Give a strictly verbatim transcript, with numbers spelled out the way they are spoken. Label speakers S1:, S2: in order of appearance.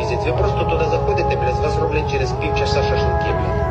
S1: місяць. Ви просто туди заходите, блядь, з вас роблять через півчаса шашлики, блядь.